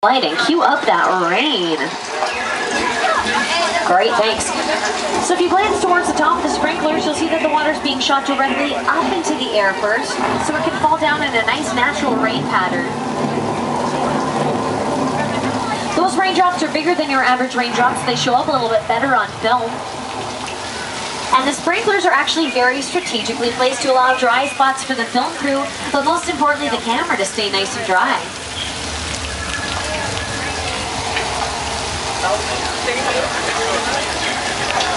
Light and cue up that rain. Great, thanks. So if you glance towards the top of the sprinklers, you'll see that the water's being shot directly up into the air first, so it can fall down in a nice natural rain pattern. Those raindrops are bigger than your average raindrops. They show up a little bit better on film. And the sprinklers are actually very strategically placed to allow dry spots for the film crew, but most importantly the camera to stay nice and dry.